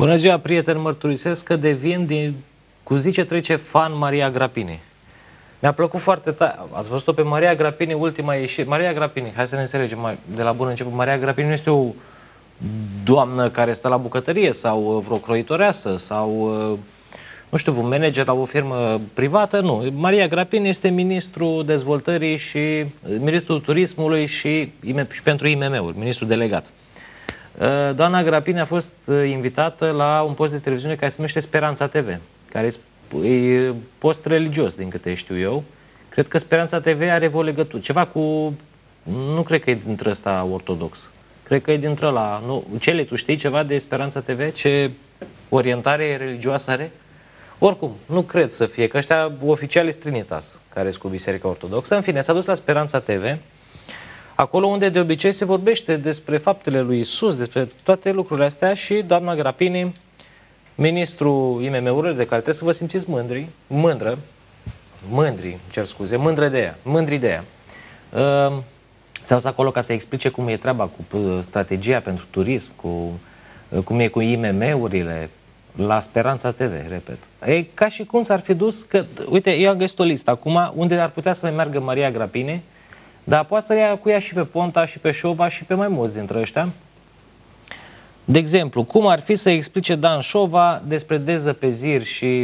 Bună ziua, prieteni, mărturisesc că devin cu zi ce trece fan Maria Grapini. Mi-a plăcut foarte tare. Ați văzut-o pe Maria Grapini, ultima ieșire. Maria Grapini, hai să ne înțelegem de la bun început. Maria Grapini nu este o doamnă care stă la bucătărie sau vreo croitoreasă sau, nu știu, un manager la o firmă privată. Nu. Maria Grapini este ministrul dezvoltării și ministrul turismului și pentru IMM-uri, ministrul delegat. Doamna Grapini a fost invitată la un post de televiziune care se numește Speranța TV, care e post religios, din câte știu eu. Cred că Speranța TV are o legătură, ceva cu, nu cred că e dintre ăsta ortodox. Cred că e dintre ăla, nu, Cele, tu știi ceva de Speranța TV? Ce orientare religioasă are? Oricum, nu cred să fie, că ăștia oficiali Trinitas, care sunt cu Biserica Ortodoxă. În fine, s-a dus la Speranța TV, acolo unde de obicei se vorbește despre faptele lui Isus, despre toate lucrurile astea, și doamna Grapini, ministrul IMM-urilor, de care trebuie să vă simțiți mândri de ea. S-a dus acolo ca să explice cum e treaba cu strategia pentru turism, cum e cu IMM-urile, la Speranța TV, repet. E ca și cum s-ar fi dus, că, uite, eu am găsit o listă acum unde ar putea să mai meargă Maria Grapini, dar poate să ia cu ea și pe Ponta, și pe Șova, și pe mai mulți dintre ăștia. De exemplu, cum ar fi să explice Dan Șova despre dezăpeziri și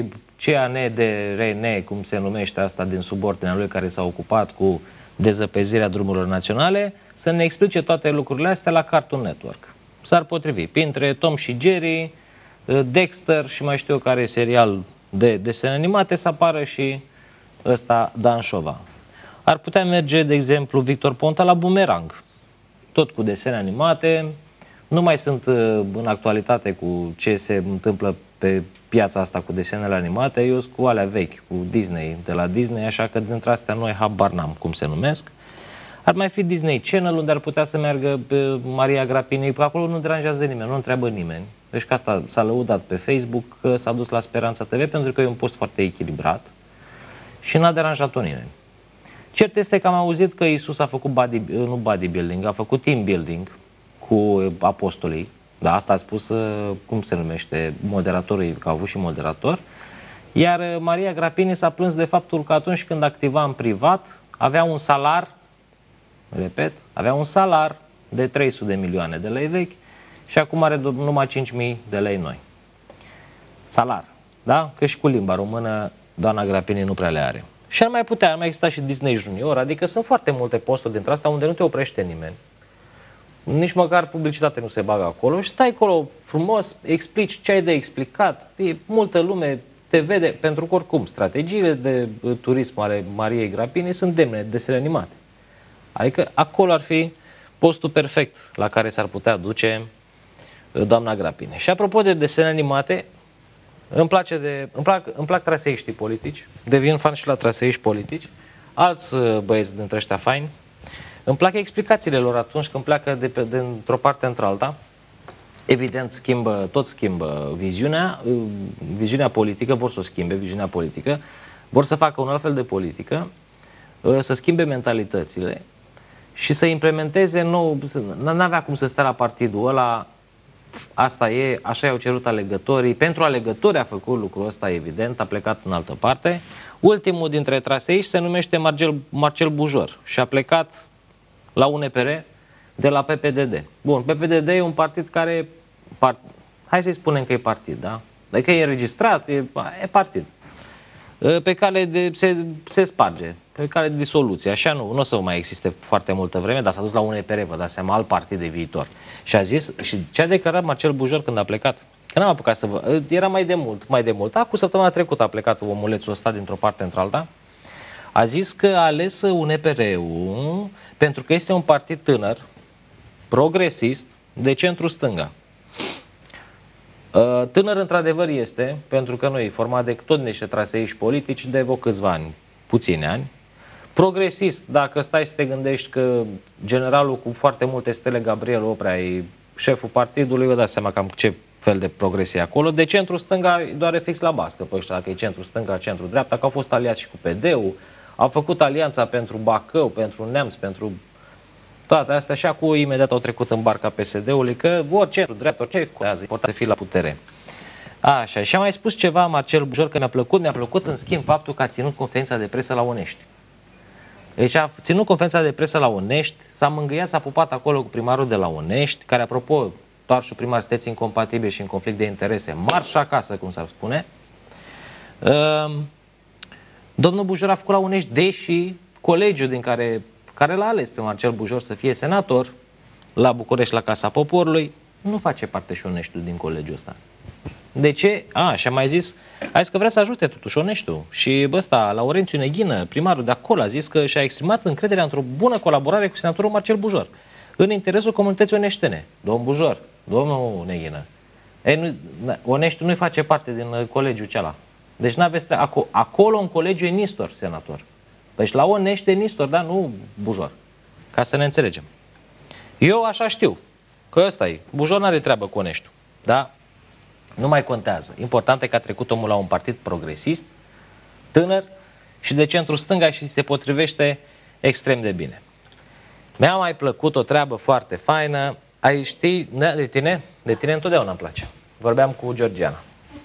CANDRN, cum se numește asta din subordinea lui, care s-a ocupat cu dezăpezirea drumurilor naționale, să ne explice toate lucrurile astea la Cartoon Network. S-ar potrivi. Printre Tom și Jerry, Dexter și mai știu eu care serial de desene animate, să apară și ăsta Dan Șova. Ar putea merge, de exemplu, Victor Ponta la Bumerang, tot cu desene animate. Nu mai sunt în actualitate cu ce se întâmplă pe piața asta cu desenele animate. Eu sunt cu alea vechi, cu Disney, de la Disney, așa că dintre astea noi habar n-am cum se numesc. Ar mai fi Disney Channel, unde ar putea să meargă Maria Grapini, că acolo nu deranjează nimeni, nu întreabă nimeni. Deci că asta s-a lăudat pe Facebook, că s-a dus la Speranța TV, pentru că e un post foarte echilibrat și n-a deranjat-o nimeni. Cert este că am auzit că Isus a făcut nu bodybuilding, a făcut team building cu apostolii. Da, asta a spus, cum se numește, moderatorul, că a avut și moderator. Iar Maria Grapini s-a plâns de faptul că atunci când activa în privat, avea un salar, repet, avea un salar de 300 de milioane de lei vechi și acum are numai 5.000 de lei noi. Salar, da? Că și cu limba română doamna Grapini nu prea le are. Și ar mai exista și Disney Junior, adică sunt foarte multe posturi dintre astea unde nu te oprește nimeni. Nici măcar publicitate nu se bagă acolo și stai acolo frumos, explici ce ai de explicat. E multă lume te vede, pentru că oricum strategiile de turism ale Mariei Grapini sunt demne de desene animate. Adică acolo ar fi postul perfect la care s-ar putea duce doamna Grapini. Și apropo de desene animate, îmi plac traseiștii politici, devin fan și la traseiști politici, alți băieți dintre ăștia faini. Îmi plac explicațiile lor atunci când pleacă dintr-o parte într-alta. Evident, tot schimbă viziunea politică, vor să o schimbe, viziunea politică, vor să facă un alt fel de politică, să schimbe mentalitățile și să implementeze nou, n-avea cum să stea la partidul ăla, asta e, așa i-au cerut alegătorii, pentru alegători a făcut lucrul ăsta, evident, a plecat în altă parte. Ultimul dintre traseiști se numește Marcel Bujor și a plecat la UNPR de la PPDD. Bun, PPDD e un partid care, hai să-i spunem că e partid, da? Adică e înregistrat, e partid. Pe care se sparge, pe care de disoluție. Așa nu o să mai existe foarte multă vreme, dar s-a dus la UNPR, vă dați seama, alt partid de viitor. Și a zis, și ce a declarat Marcel Bujor când a plecat? Că n-am apucat să vă... Era mai de mult. Acum săptămâna trecută a plecat omulețul ăsta dintr-o parte într-alta. A zis că a ales UNPR-ul pentru că este un partid tânăr, progresist, de centru-stânga. Tânăr într-adevăr este, pentru că noi e format de tot niște traseiști politici de vreo câțiva ani, puțini ani. Progresist, dacă stai să te gândești că generalul cu foarte multe stele, Gabriel Oprea, e șeful partidului, vă dați seama cam ce fel de progresie acolo. De centru-stânga doare fix la bască pe ăștia, dacă e centru-stânga, centru-dreapta, că au fost aliați și cu PD-ul, au făcut alianța pentru Bacău, pentru Neamț, pentru toate astea și acum imediat au trecut în barca PSD-ului, că orice centru-dreapta, orice contează, important să fii la putere. Așa, și a mai spus ceva Marcel Bujor, că mi-a plăcut în schimb faptul că a ținut conferința de presă la Onești. Deci a ținut conferința de presă la Onești, s-a mângâiat, s-a pupat acolo cu primarul de la Onești, care, apropo, toarșul primar, sunteți incompatibili și în conflict de interese, marș acasă, cum s-ar spune. Domnul Bujor a făcut la Onești, deși colegiul care l-a ales pe Marcel Bujor să fie senator la București, la Casa Poporului, nu face parte și Oneștiul din colegiul ăsta. De ce? Și a mai zis, a zis că vrea să ajute totuși Oneștiul. Și ăsta, Laurențiu Neghină, primarul de acolo, a zis că și-a exprimat încrederea într-o bună colaborare cu senatorul Marcel Bujor, în interesul comunității oneștene. Domn Bujor, domnul Neghină, Oneștiul nu face parte din colegiul cealaltă. Deci n-aveți acolo în colegiu e Nistor senator. Deci la Onești e Nistor, dar nu Bujor. Ca să ne înțelegem. Eu așa știu, că ăsta e. Bujor n-are treabă cu Oneștiul. Da? Nu mai contează. Important e că a trecut omul la un partid progresist, tânăr și de centru-stânga și se potrivește extrem de bine. Mi-a mai plăcut o treabă foarte faină. Ai știi, de tine? De tine întotdeauna îmi place. Vorbeam cu Georgiana.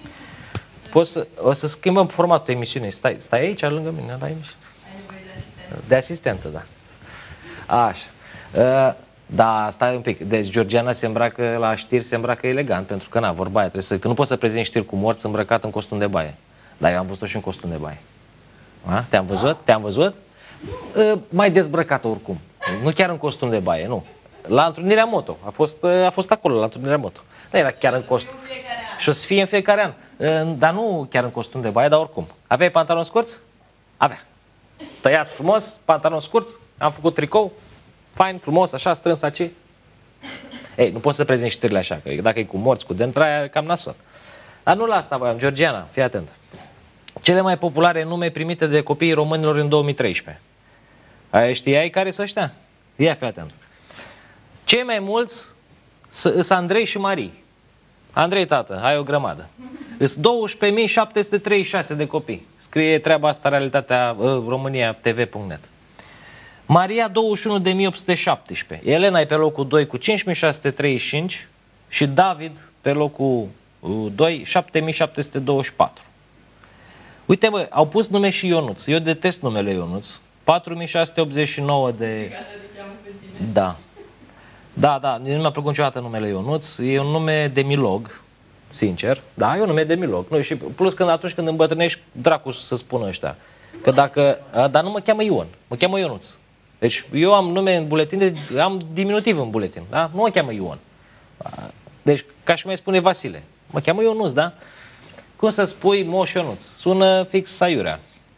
O să schimbăm formatul emisiunii. Stai aici, lângă mine, la emisiune. De asistentă, da. Așa. Da, stai un pic. Deci Georgiana se îmbracă la știri, se îmbracă elegant, pentru că, vorba aia, că nu poți să prezinti știri cu morți îmbrăcat în costum de baie. Dar eu am văzut-o și în costum de baie. Te-am văzut? Te-am văzut? Mai dezbrăcată oricum. Nu chiar în costum de baie, nu. La întrunirea moto. A fost acolo, la întrunirea moto. Nu era chiar în costum. Și o să fie în fiecare an. Dar nu chiar în costum de baie, dar oricum. Aveai pantaloni scurți? Avea. Tăiați frumos, pantaloni scurți, am făcut tricou, fain, frumos, așa, strâns aici. Ei, nu poți să prezinti știrile așa, că dacă e cu morți, cu dentraia, cam nasol. Dar nu la asta voiam. Georgiana, fii atent. Cele mai populare nume primite de copiii românilor în 2013. Știai care să ăștia? Ia, fii atent. Cei mai mulți sunt Andrei și Marie. Andrei, tată, ai o grămadă. Sunt 12.736 de copii. Scrie treaba asta realitatea România TV.net. Maria 21.817. Elena e pe locul 2 cu 5.635 și David pe locul 2 7.724. Uite, bă, au pus nume și Ionuț. Eu detest numele Ionuț. 4.689 de... Da. Da, nu mi-a plăcut niciodată numele Ionuț. E un nume de milog, sincer. Da, e un nume de milog. Nu, și plus atunci când îmbătrânești, dracu să spună ăștia. Că dacă... Dar nu mă cheamă Ion, mă cheamă Ionuț. Deci eu am nume în buletin, am diminutiv în buletin, da? Nu mă cheamă Ion. Deci, ca și mai spune Vasile, mă cheamă Ionuț, da? Cum să spui Moș Ionuț? Sună fix aiurea.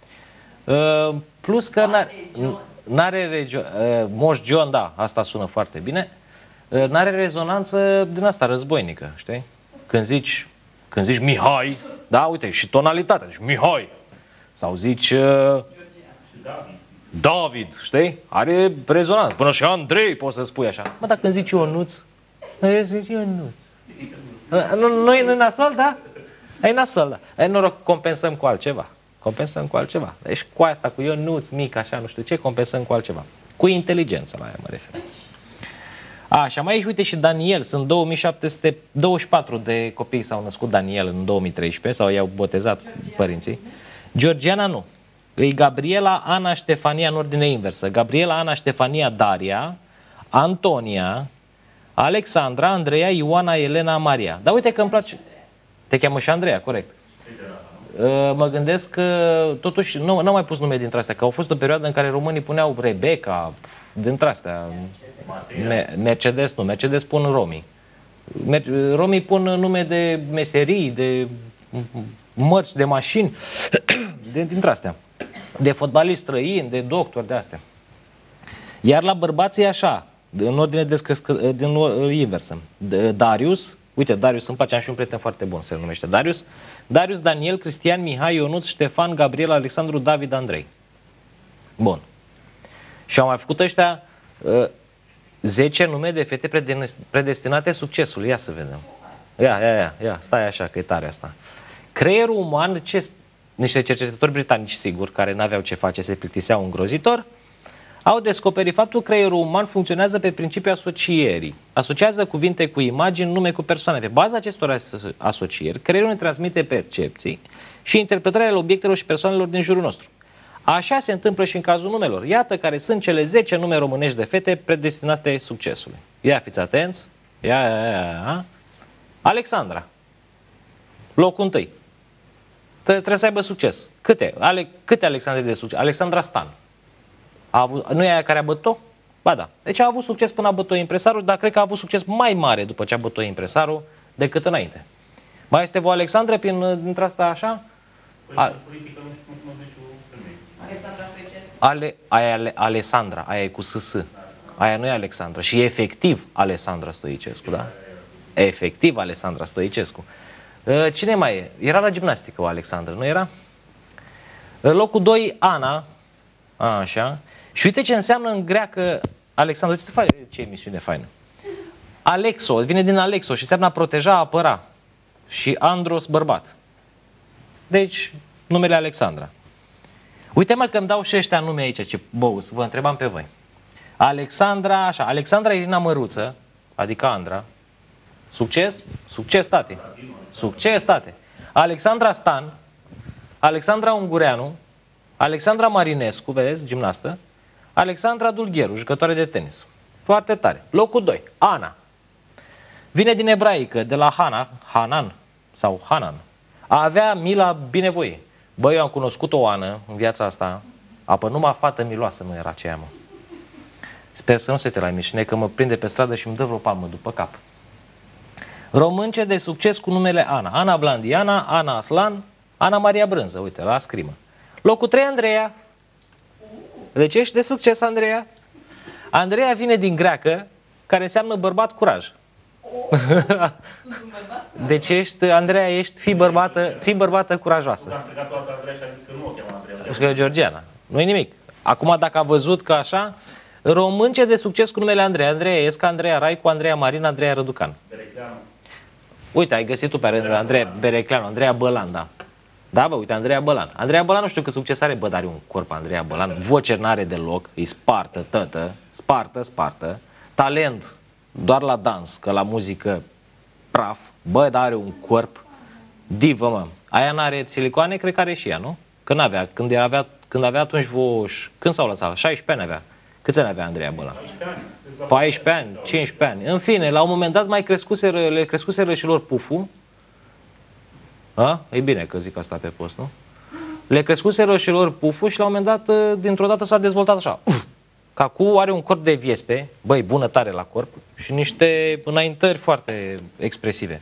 Plus că n-are Moș John, da, asta sună foarte bine. N-are rezonanță din asta războinică, știi? Când zici Mihai, da, uite, și tonalitatea, deci Mihai. Sau zici David, știi? Are rezonanță. Până și Andrei poți să spui așa. Mă, dar când zici Ionuț, zici Ionuț. Nu e nasol, da? E nasol, da. E noroc, compensăm cu altceva. Compensăm cu altceva. Deci cu asta, cu Ionuț mic, așa, nu știu ce, compensăm cu altceva. Cu inteligență, la aia mă refer. Așa, mai aici, uite, și Daniel. Sunt 2724 de copii s-au născut Daniel în 2013, sau i-au botezat părinții. Georgiana nu. E Gabriela, Ana, Ștefania, în ordine inversă. Gabriela, Ana, Ștefania, Daria, Antonia, Alexandra, Andreea, Ioana, Elena, Maria. Dar uite că îmi place... Te cheamă și Andreea, corect. Mă gândesc că totuși nu am mai pus nume dintre astea, că au fost o perioadă în care românii puneau Rebecca, dintre astea. Mercedes, nu, Mercedes pun romii. Romii pun nume de meserii, de mărci, de mașini, dintre astea. De fotbaliști străini, de doctori, de astea. Iar la bărbații e așa, în ordine din inversă. Darius, uite, Darius îmi place, am și un prieten foarte bun, se numește Darius. Darius, Daniel, Cristian, Mihai, Ionuț, Ștefan, Gabriel, Alexandru, David, Andrei. Bun. Și au mai făcut ăștia 10 nume de fete predestinate succesului. Ia să vedem. Ia, stai așa, că e tare asta. Creierul uman, niște cercetători britanici, sigur, care n-aveau ce face, se plictiseau îngrozitor, au descoperit faptul că creierul uman funcționează pe principiul asocierii. Asociază cuvinte cu imagini, nume cu persoane. Pe baza acestor asocieri, creierul ne transmite percepții și interpretarea obiectelor și persoanelor din jurul nostru. Așa se întâmplă și în cazul numelor. Iată care sunt cele 10 nume românești de fete predestinate succesului. Ia fiți atenți. Ia. Alexandra. Locul întâi. Trebuie să aibă succes. Câte Alexandre de succes? Alexandra Stan. Nu e aia care a bătut-o? Ba da. Deci a avut succes până a bătut impresarul, dar cred că a avut succes mai mare după ce a bătut impresarul decât înainte. Mai este o Alexandra dintre asta așa? Politică nu știu cum zice o femeie. Alexandra Stoicescu. Alessandra, aia e cu SS. Aia nu e Alexandra. Și efectiv Alessandra Stoicescu, da? Efectiv Alessandra Stoicescu. Cine mai e? Era la gimnastică o Alexandra, nu era? Locul 2, Ana. Așa. Și uite ce înseamnă în greacă Alexandra. Uite ce emisiune faină. Alexo, vine din Alexo și înseamnă a proteja, a apăra. Și Andros, bărbat. Deci, numele Alexandra. Uite mă că îmi dau și ăștia nume aici, ce băus, vă întrebam pe voi. Alexandra, așa, Alexandra Irina Măruță, adică Andra. Succes? Succes, tate. Succes, tate. Alexandra Stan, Alexandra Ungureanu, Alexandra Marinescu, vedeți, gimnastă, Alexandra Dulgheru, jucătoare de tenis. Foarte tare. Locul 2, Ana. Vine din ebraică, de la Hanan sau Hanan. A avea mila binevoie. Băi, eu am cunoscut o Ană în viața asta, apă numai fată miloasă nu era aceea, mă. Sper să nu se uite la emisiune, că mă prinde pe stradă și îmi dă vreo palmă după cap. Românce de succes cu numele Ana. Ana Blandiana, Ana Aslan, Ana Maria Brânză. Uite, la scrimă. Locul 3, Andreea. Deci ești de succes, Andreea. Andreea vine din greacă, care înseamnă bărbat curaj. Deci ești, Andreea, fii bărbată curajoasă. Am plecat toată Andreea și a zis că nu o cheamă Andreea. Că e Georgiana. Nu-i nimic. Acum, dacă a văzut că așa, românce de succes cu numele Andreea. Andreea Esca, Andreea Raicu, Andreea Marina, Andreea Răducan. Berecleanu. Uite, ai găsit tu pe Andreea Berecleanu, Andreea Bălan, da. Da, bă, uite, Andreea Bălan. Andreea Bălan nu știu cât succes are, bă, dar are un corp, Andreea Bălan. Voce n-are deloc, e spartă, tătă, spartă. Talent doar la dans, că la muzică praf. Bă, dar are un corp divă, mă. Aia n-are silicoane, cred că are și ea, nu? Că n-avea, când avea atunci când s-au lăsat? 16 ani avea. Câți ani avea Andreea Bălan? 14 ani, 15 ani. În fine, la un moment dat le crescuseră și lor puful. E bine că zic asta pe post, nu? Le crescuseră și lor puful și la un moment dat, dintr-o dată s-a dezvoltat așa. Că acum are un corp de viespe, băi, bună tare la corp, și niște înaintări foarte expresive.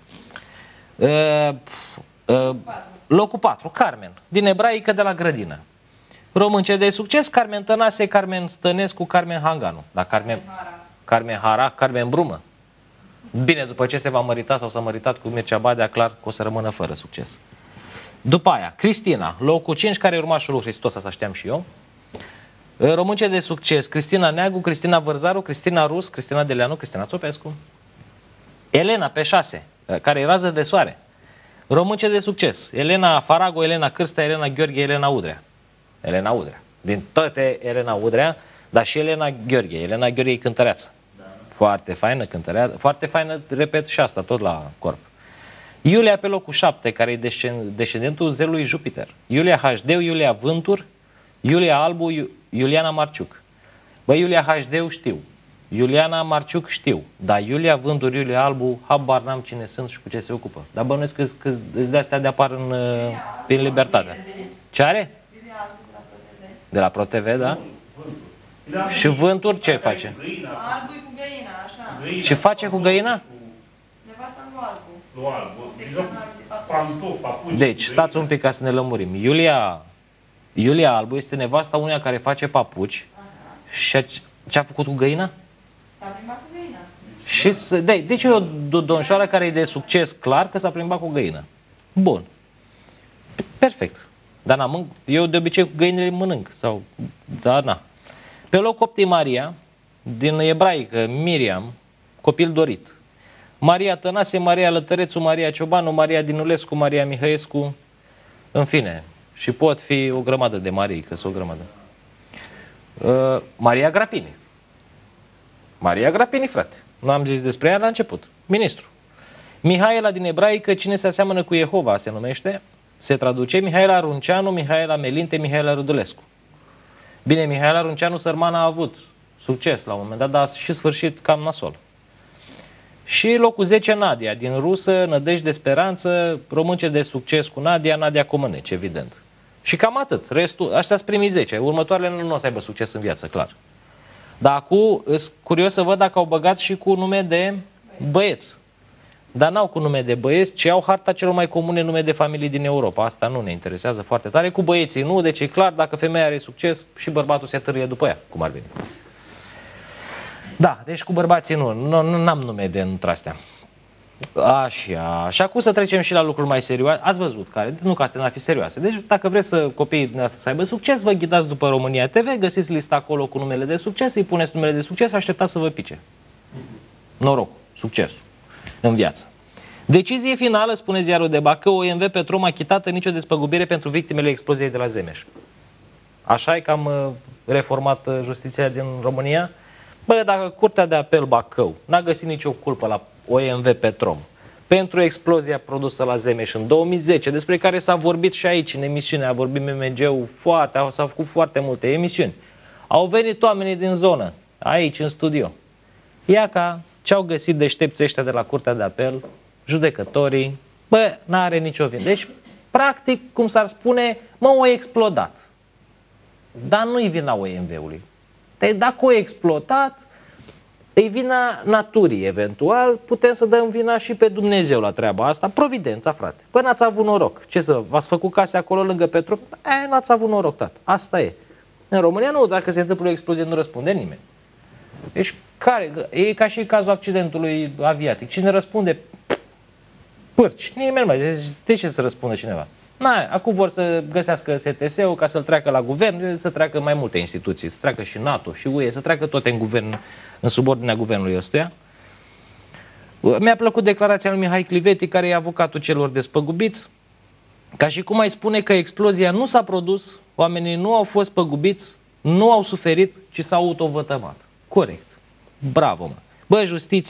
Locul 4, Carmen, din ebraică de la grădină. Românce de succes, Carmen Tănase, Carmen Stănescu, Carmen Hanganu. Dar Carmen Hara, Carmen Brumă. Bine, după ce se va mărita sau s-a măritat cu Mircea Badea, clar că o să rămână fără succes. După aia, Cristina, locul 5, care e urmașul lui Hristos, asta știam și eu. Românce de succes, Cristina Neagu, Cristina Vărzaru, Cristina Rus, Cristina Deleanu, Cristina Țopescu. Elena, pe 6, care e rază de soare. Românce de succes, Elena Farago, Elena Cârstea, Elena Gheorghe, Elena Udrea. Elena Udrea. Din toate Elena Udrea, dar și Elena Gheorghe. Elena Gheorghe e cântăreață. Da. Foarte faină cântăreață. Foarte faină, repet, și asta, tot la corp. Iulia pe locul 7, care e descendentul zelului Jupiter. Iulia Hașdeu, Iulia Vântur, Iulia Albu, Iuliana Marciuc. Băi, Iulia Hașdeu știu. Iuliana Marciuc știu. Dar Iulia Vântur, Iulia Albu, habar n-am cine sunt și cu ce se ocupă. Dar bănuiesc că îți de astea de apar prin Libertate. Ce are? De la ProTV, da? Și Vântur ce face? Albul cu găina, așa. Ce face cu găina? Nevasta nu Albu. Lu Albu. Pantofi, papuci. Deci, stați un pic ca să ne lămurim. Iulia Albu este nevasta uneia care face papuci. Și ce a făcut cu găina? S-a plimbat cu găina. Și, deci e o donșoară care e de succes clar că s-a plimbat cu găina. Bun. Perfect. Dar eu de obicei cu găinile mănânc. Dar na. Pe loc 8 e Maria, din ebraică, Miriam, copil dorit. Maria Tănase, Maria Lătărețu, Maria Ciobanu, Maria Dinulescu, Maria Mihăescu, în fine. Și pot fi o grămadă de Marii, că sunt o grămadă. Maria Grapini. Maria Grapini, frate. Nu am zis despre ea la început. Ministru. Mihaela din ebraică, cine se aseamănă cu Jehova, se numește. Se traduce Mihaela Runceanu, Mihaela Melinte, Mihaela Rudulescu. Bine, Mihaela Runceanu, sărmana, a avut succes la un moment dat, dar și sfârșit cam nasol. Și locul 10, Nadia, din rusă, Nădejde, Speranță, românce de succes cu Nadia, Nadia Comăneci, evident. Și cam atât. Restul, ăștia sunt primii 10. Următoarele nu o să aibă succes în viață, clar. Dar acum, sunt curios să văd dacă au băgat și cu nume de băieți. Dar n-au cu nume de băieți, ci au harta celor mai comune nume de familii din Europa. Asta nu ne interesează foarte tare. Cu băieții nu, deci e clar, dacă femeia are succes, și bărbatul se târâie după ea, cum ar veni. Da, deci cu bărbații nu am nume de între-astea. Așa. Și acum să trecem și la lucruri mai serioase. Ați văzut care, nu că astea n-ar fi serioase. Deci dacă vreți să copiii dumneavoastră să aibă succes, vă ghidați după România TV, găsiți lista acolo cu numele de succes, îi puneți numele de succes, așteptați să vă pice. Noroc, succesul în viață. Decizie finală, spune ziarul de Bacău, OMV Petrom achitată nicio despăgubire pentru victimele exploziei de la Zemeș. Așa e că am reformat justiția din România? Bă, dacă Curtea de Apel Bacău n-a găsit nicio culpă la OMV Petrom pentru explozia produsă la Zemeș în 2010, despre care s-a vorbit și aici în emisiune, a vorbit MMG-ul s-au făcut foarte multe emisiuni. Au venit oamenii din zonă, aici în studio. Ia ca ce-au găsit deștepții ăștia de la Curtea de Apel, judecătorii, bă, n-are nicio vină. Deci, practic, cum s-ar spune, o explodat. Dar nu-i vina OMV-ului. Deci, dacă o explodat, îi vina naturii, eventual, putem să dăm vina și pe Dumnezeu la treaba asta. Providența, frate. Păi n-ați avut noroc. Ce să, v-ați făcut case acolo lângă Petrom? N-ați avut noroc, tată. Asta e. În România nu, dacă se întâmplă o explozie, nu răspunde nimeni. Deci, e ca și cazul accidentului aviatic. Cine răspunde? Pârci. Nimeni mai. De ce să răspundă cineva? Acum vor să găsească STS-ul ca să-l treacă la guvern, să treacă mai multe instituții, să treacă și NATO și UE, să treacă toate în guvern, în subordinea guvernului ăstuia. Mi-a plăcut declarația lui Mihai Cliveti, care e avocatul celor despăgubiți, ca și cum ai spune că explozia nu s-a produs, oamenii nu au fost păgubiți, nu au suferit, ci s-au autovătămat. Corect. Bravo, mă. Bă,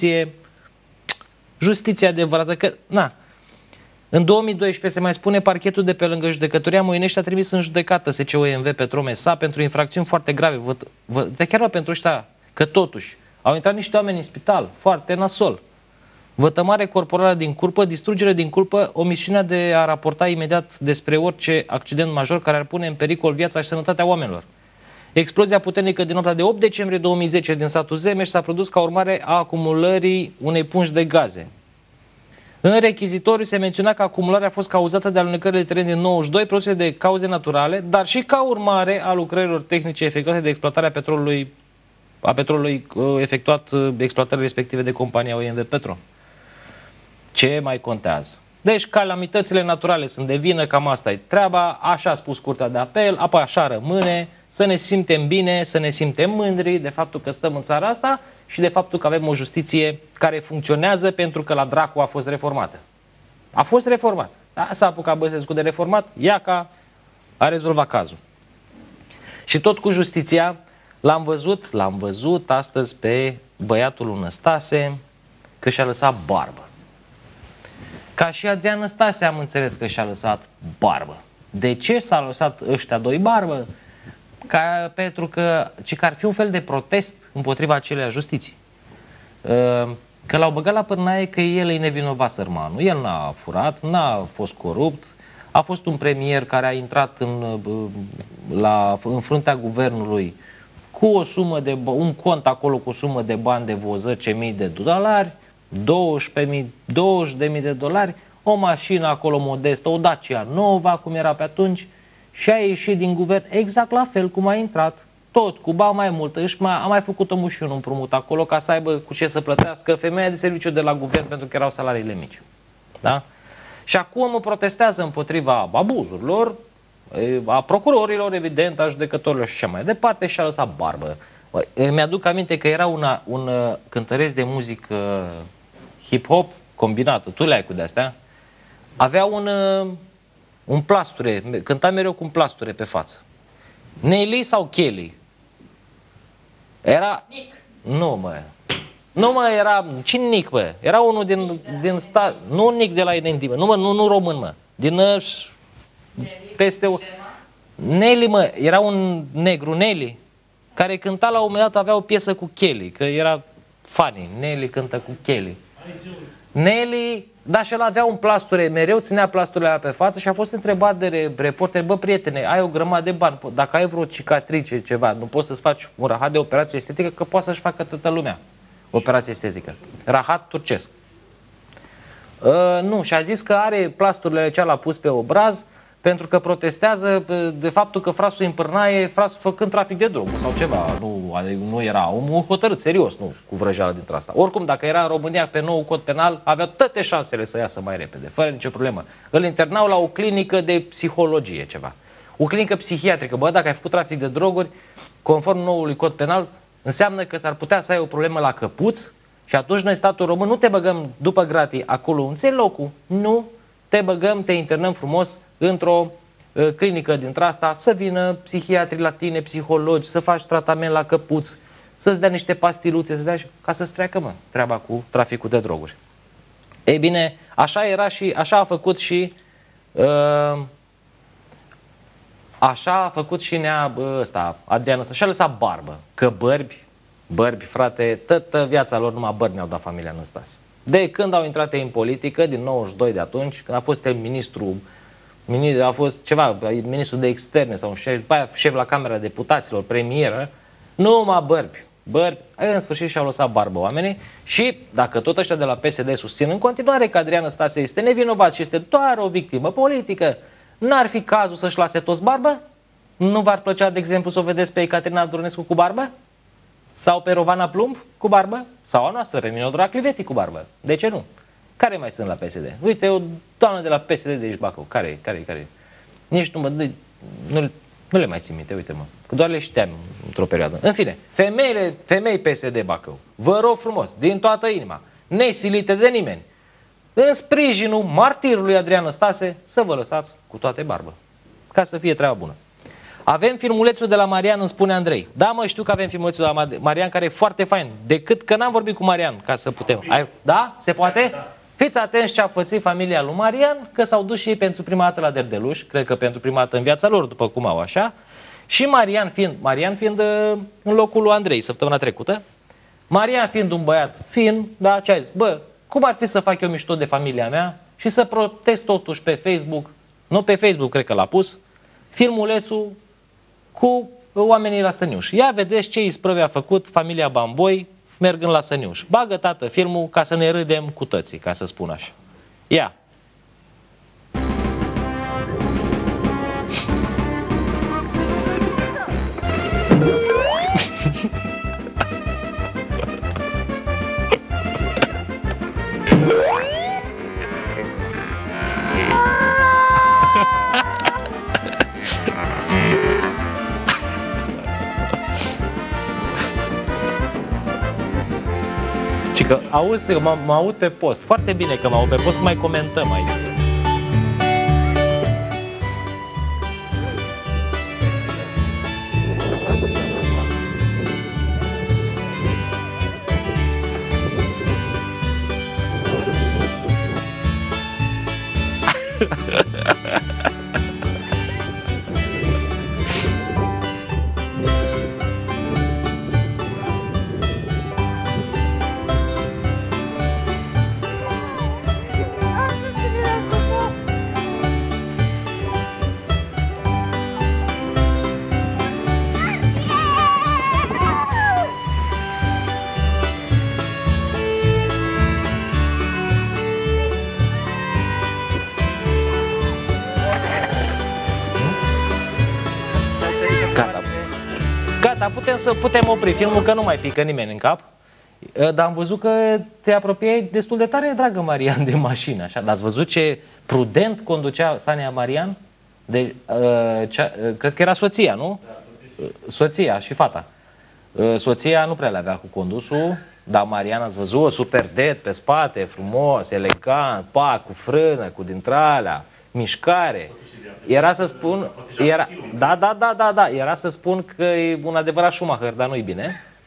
justiție adevărată, că, în 2012 se mai spune parchetul de pe lângă judecătoria Moinești a trimis în judecată SCOMV Petrom S.A. pentru infracțiuni foarte grave. De chiar pentru ăștia, că totuși au intrat niște oameni în spital, foarte nasol. Vătămare corporală din culpă, distrugere din culpă, omisiunea de a raporta imediat despre orice accident major care ar pune în pericol viața și sănătatea oamenilor. Explozia puternică din noaptea de 8 decembrie 2010 din satul Zemeș s-a produs ca urmare a acumulării unei pungi de gaze. În rechizitoriu se menționa că acumularea a fost cauzată de alunecările de teren din 92, produse de cauze naturale, dar și ca urmare a lucrărilor tehnice efectuate de exploatarea petrolului efectuat exploatării respective de compania OMV Petrom. Ce mai contează? Deci calamitățile naturale sunt de vină, cam asta e treaba, așa a spus Curtea de Apel, apoi așa rămâne, să ne simtem bine, să ne simtem mândri de faptul că stăm în țara asta și de faptul că avem o justiție care funcționează pentru că la dracu a fost reformată. A fost reformată. Da, s-a apucat Băsescu de reformat, Iaca a rezolvat cazul. Și tot cu justiția, l-am văzut astăzi pe băiatul lui Năstase că și-a lăsat barbă. Ca și Adrian Năstase am înțeles că și-a lăsat barbă. De ce s-a lăsat ăștia doi barbă? Pentru că ar fi un fel de protest împotriva acelea justiții. Că l-au băgat la pârnaie că el e nevinovat sărmanul. El n-a furat, n-a fost corupt, a fost un premier care a intrat în fruntea guvernului cu o sumă de un cont acolo cu o sumă de bani de vreo 10.000 de dolari, 20.000 de dolari, o mașină acolo modestă, o Dacia Nova, cum era pe atunci, și a ieșit din guvern exact la fel cum a intrat, tot cu bani mai mult. A mai făcut omul și un împrumut acolo ca să aibă cu ce să plătească femeia de serviciu de la guvern pentru că erau salariile mici. Da? Și acum omul protestează împotriva abuzurilor, a procurorilor, evident, a judecătorilor și așa mai departe, și a lăsat barbă. Mi-aduc aminte că era un cântăresc de muzică hip-hop combinată, tu le ai cu de-astea, avea un plasture, cânta mereu cu un plasture pe față. Nelly sau Kelly? Era... Nic. Nu, mă. Nu, mă, era... Cine Nic, bă? Era unul din stat... Nu Nic de la NND, mă. Nu, mă, nu român, mă. Din... peste... Nelly, mă. Era un negru, Nelly, care cânta la un moment dat, avea o piesă cu Kelly, că era funny. Nelly cântă cu Kelly. Nelly, da, și el avea un plasture, mereu ținea plasturile alea pe față și a fost întrebat de reporter, bă, prietene, ai o grămadă de bani, dacă ai vreo cicatrice, ceva, nu poți să-ți faci un rahat de operație estetică, că poate să-și facă toată lumea operație estetică. Rahat turcesc. Nu, și a zis că are plasturile ce l-a pus pe obraz, pentru că protestează de faptul că frasul împârnaie, frasul făcând trafic de droguri sau ceva. Nu era omul hotărât, serios, nu cu vrăjeală dintre asta. Oricum, dacă era în România pe nou cod penal, avea toate șansele să iasă mai repede, fără nicio problemă. Îl internau la o clinică de psihologie, ceva. O clinică psihiatrică. Bă, dacă ai făcut trafic de droguri, conform noului cod penal, înseamnă că s-ar putea să ai o problemă la căpuț și atunci noi, statul român, nu te băgăm după gratii acolo unde ți-e locul. Nu, te băgăm, te internăm frumos într-o clinică dintre asta, să vină psihiatri la tine, psihologi, să faci tratament la căpuț, să-ți dea niște pastiluțe, să dea ca să-ți treacă, mă, treaba cu traficul de droguri. Ei bine, așa era și așa a făcut și așa a făcut și Adrian ăsta. Și-a lăsat barbă, că bărbi, frate, toată viața lor numai bărbi mi-au dat familia Năstase. De când au intrat ei în politică, din 92 de atunci, când a fost el a fost ceva, ministru de externe sau șef la Camera Deputaților, premieră, numai bărbi, în sfârșit și-au lăsat barbă oamenii și dacă tot ăștia de la PSD susțin în continuare că Adrian Năstase este nevinovat și este doar o victimă politică, n-ar fi cazul să-și lase toți barbă? Nu v-ar plăcea, de exemplu, să o vedeți pe Ecaterina Durnescu cu barbă? Sau pe Rovana Plumb cu barbă? Sau a noastră, pe Minodora Cliveti cu barbă? De ce nu? Care mai sunt la PSD? Uite, o doamnă de la PSD de aici Bacău. Care? Nici nu le mai țin minte, uite-mă. Că doar le știam într-o perioadă. În fine, femei PSD Bacău, vă rog frumos, din toată inima, nesilite de nimeni, în sprijinul martirului Adrian Năstase, să vă lăsați cu toate barbă. Ca să fie treaba bună. Avem filmulețul de la Marian, îmi spune Andrei. Da, mă, știu că avem filmulețul de la Marian, care e foarte fain. Decât că n-am vorbit cu Marian, ca să putem. Da? Se poate? Da. Fiți atenți ce a pățit familia lui Marian, că s-au dus și ei pentru prima dată la Derdeluș, cred că pentru prima dată în viața lor, după cum au așa. Și Marian fiind în locul lui Andrei săptămâna trecută, Marian fiind un băiat fin, da, ce a zis? Bă, cum ar fi să fac eu mișto de familia mea și să protest totuși pe Facebook, nu pe Facebook, cred că l-a pus, filmulețul cu oamenii la Săniuș. Ia vedeți ce isprăve a făcut familia Bamboi mergând la Săniuș. Bagă, tată, filmul ca să ne râdem cu toții, ca să spun așa. Ia! Și că auzi, că mă aud pe post. Foarte bine că mă aud pe post, că mai comentăm aici. Gata, putem opri filmul, că nu mai pică nimeni în cap. Dar am văzut că te apropiai destul de tare, dragă Marian, de mașină. Așa. Dar ați văzut ce prudent conducea Sania Marian? Cred că era soția, nu? Da, soția și fata. Soția nu prea le avea cu condusul, dar Marian, ați văzut, super dead pe spate, frumos, elegant, cu frână, cu dintre-alea, mișcare. Era să spun, era să spun că e un adevărat Schumacher, dar nu-i bine.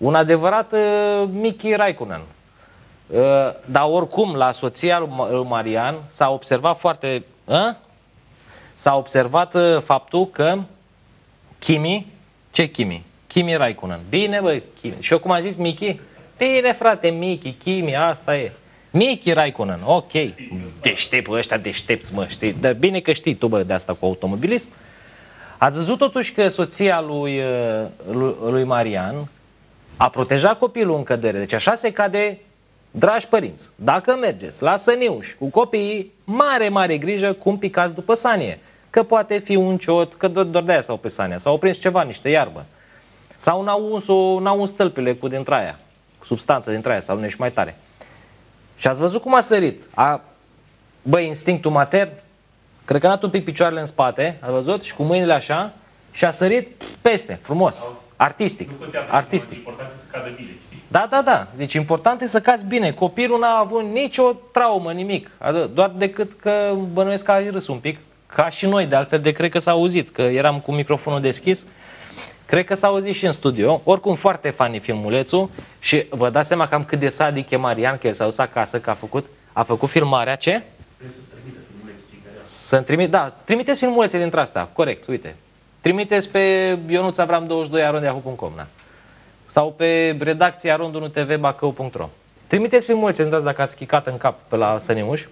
Un adevărat Miki Raikkonen. Dar oricum, la soția lui Marian s-a observat foarte... S-a observat faptul că Kimi... Ce Kimi? Kimi Raikkonen. Bine, băi, Kimi. Și eu cum am zis Miki? Bine, frate, Miki, Kimi, asta e. Miki Raikkonen, ok. Deștept, ăștia deștepți, mă, știi? Dar bine că știi tu, bă, de asta cu automobilism. Ați văzut totuși că soția lui Marian a protejat copilul în cădere. Deci așa se cade, dragi părinți. Dacă mergeți la Săniuș cu copiii, mare, mare grijă cum picați după sanie. Că poate fi un ciot, că doar de aia sau pe sania. S-au prins ceva, niște iarbă. Sau n-au uns stâlpile cu dintre aia, cu substanță dintre aia, sau nu ești mai tare. Și ați văzut cum a sărit. Băi, instinctul matern, cred că n-a dat un pic picioarele în spate, ați văzut? Și cu mâinile așa, și a sărit peste, frumos, artistic. Artistic. Important e să cadă bine, știi? Da. Deci important e să cazi bine. Copilul n-a avut nicio traumă, nimic. Doar decât că bănuiesc că a râs un pic, ca și noi, de altfel, de cred că s-a auzit, că eram cu microfonul deschis. Cred că s-a auzit și în studio. Oricum, foarte funny filmulețul și vă dați seama cam cât de sadic e Marian, că el s-a dus acasă, că a făcut filmarea, ce? Trebuie să-ți trimită filmulețe cei care au. Să-mi trimit, da, trimiteți filmulețe dintre astea, corect, uite. Trimiteți pe ionuțavram22@yahoo.com, da. Sau pe redacția rondunutv.bacău.ro. Trimiteți filmulețe dintre astea dacă ați chicat în cap pe la Săniuș.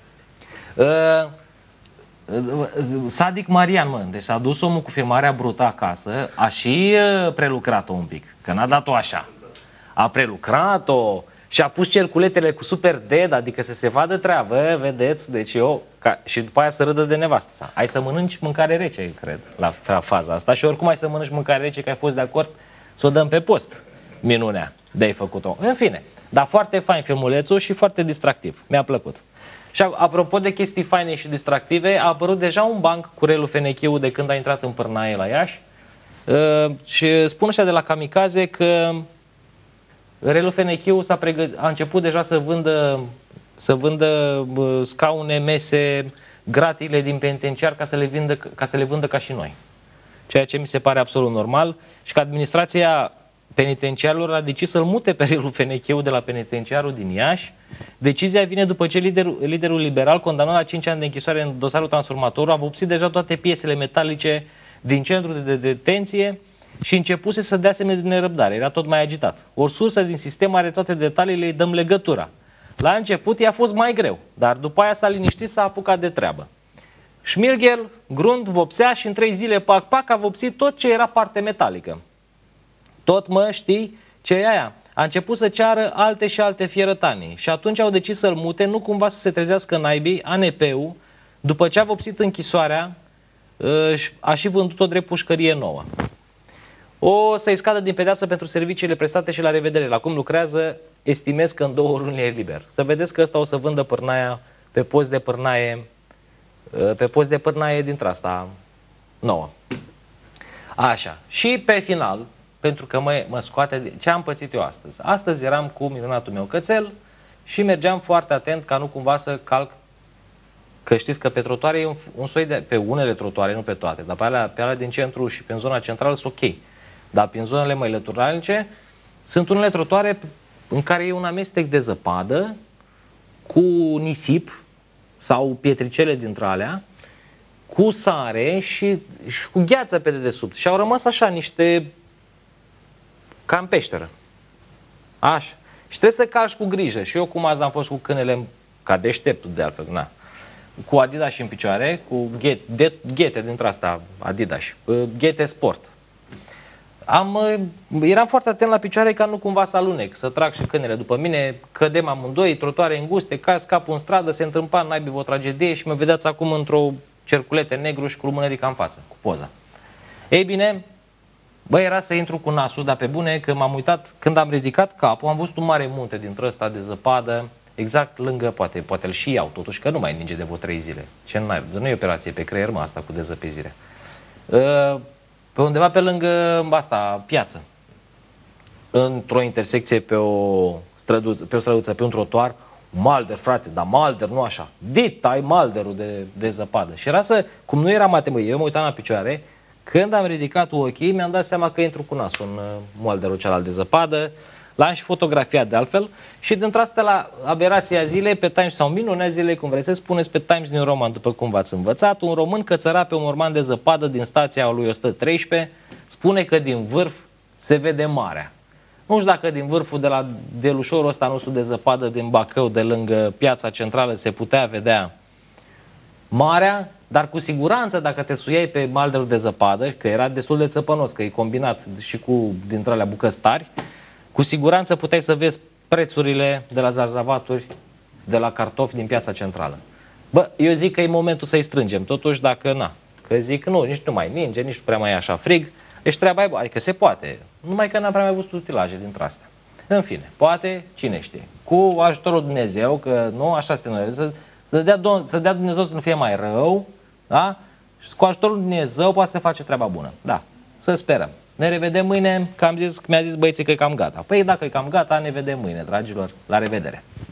Sadic Marian, mă, deci s-a dus omul cu filmarea brută acasă, a și prelucrat-o un pic, că n-a dat-o așa. A prelucrat-o și a pus cerculetele cu super dead, adică să se vadă treabă, vedeți, deci și după aia să râdă de nevastă sa. Ai să mănânci mâncare rece, cred, la faza asta și oricum ai să mănânci mâncare rece, că ai fost de acord să o dăm pe post. Minunea de-ai făcut-o. În fine, dar foarte fain filmulețul și foarte distractiv. Mi-a plăcut. Și apropo de chestii faine și distractive, a apărut deja un banc cu Relu Fenechiu de când a intrat în Pârnaie la Iași. Și spun așa de la Kamikaze că Relu Fenechiu a început deja să vândă scaune, mese, gratile din penitenciar ca să le vândă ca și noi. Ceea ce mi se pare absolut normal și că administrația penitenciarilor a decis să-l mute pe Relu Fenechiu de la penitenciarul din Iași. Decizia vine după ce liderul liberal, condamnat la 5 ani de închisoare în dosarul Transformatorul, a vopsit deja toate piesele metalice din centrul de detenție și începuse să dea semne de nerăbdare. Era tot mai agitat. O sursă din sistem are toate detaliile, îi dăm legătura. La început i-a fost mai greu, dar după aia s-a liniștit, s-a apucat de treabă. Schmirgel, grunt, vopsea și în 3 zile, pac, a vopsit tot ce era parte metalică. Tot, mă, știi ce e aia? A început să ceară alte și alte fierătanii și atunci au decis să-l mute, nu cumva să se trezească naibii, ANP-ul, după ce a vopsit închisoarea, a și vândut o drept pușcărie nouă. O să-i scadă din pedeapsă pentru serviciile prestate și la revedere. La cum lucrează, estimez că în 2 luni e liber. Să vedeți că ăsta o să vândă pârnaia pe post de pârnaie dintre asta nouă. Așa. Și pe final, pentru că mă scoate ce am pățit eu astăzi. Astăzi eram cu minunatul meu cățel și mergeam foarte atent ca nu cumva să calc, că știți că pe trotuare e un soi de, pe unele trotuare, nu pe toate, dar pe alea din centru și pe zona centrală sunt ok. Dar prin zonele mai lăturalnice sunt unele trotuare în care e un amestec de zăpadă cu nisip sau pietricele dintre alea, cu sare și cu gheață pe dedesubt. Și au rămas așa niște ca în peșteră. Așa. Și trebuie să calci cu grijă. Și eu cum azi am fost cu câinele, ca deșteptul de altfel, na, cu Adidas în picioare, cu ghete dintre asta, Adidas, ghete sport. Eram foarte atent la picioare ca nu cumva să alunec, să trag și câinele după mine, cădem amândoi, trotuare înguste, caz capul în stradă, se întâmpla naibii o tragedie și mă vedeați acum într-o cerculete negru și cu lumânărica în față, cu poza. Ei bine, bă, era să intru cu nasul, dar pe bune că m-am uitat, când am ridicat capul, am văzut un mare munte dintre ăsta de zăpadă, exact lângă, poate îl și iau totuși, că nu mai ninge de vreo 3 zile. Ce nu e operație pe creier, mă, asta cu dezăpezire. Pe undeva pe lângă asta, piață. Într-o intersecție pe o străduță, pe un trotuar, malder, frate, dar malder, nu așa. Dit, ai malderul de zăpadă. Și era cum nu era matemă, eu mă uitam la picioare, Când am ridicat ochii, mi-am dat seama că intru cu nasul în molderul celălalt de zăpadă. L-am și fotografiat de altfel și dintre astea la aberația zilei pe Times sau minunea zilei, cum vreți să spuneți, pe Times New Roman, după cum v-ați învățat, un român cățăra pe un morman de zăpadă din stația lui 113, spune că din vârf se vede marea. Nu știu dacă din vârful de la delușorul ăsta nostru de zăpadă din Bacău, de lângă piața centrală, se putea vedea marea, dar cu siguranță dacă te suiai pe malderul de zăpadă, că era destul de țăpănos, că e combinat și cu dintre alea bucăți tari, cu siguranță puteai să vezi prețurile de la zarzavaturi, de la cartofi din piața centrală. Bă, eu zic că e momentul să-i strângem, totuși dacă na, că zic nu, nici nu mai ninge, nici nu prea mai e așa frig, deci treaba e, adică se poate, numai că n-am prea mai văzut utilaje dintre astea. În fine, poate, cine știe, cu ajutorul Dumnezeu, că nu, așa suntem noi, să dea Dumnezeu să nu fie mai rău, da? Și cu ajutorul Dumnezeu poate să face treaba bună, da, să sperăm. Ne revedem mâine, că mi-a zis băieții că e cam gata. Păi dacă e cam gata, ne vedem mâine, dragilor. La revedere!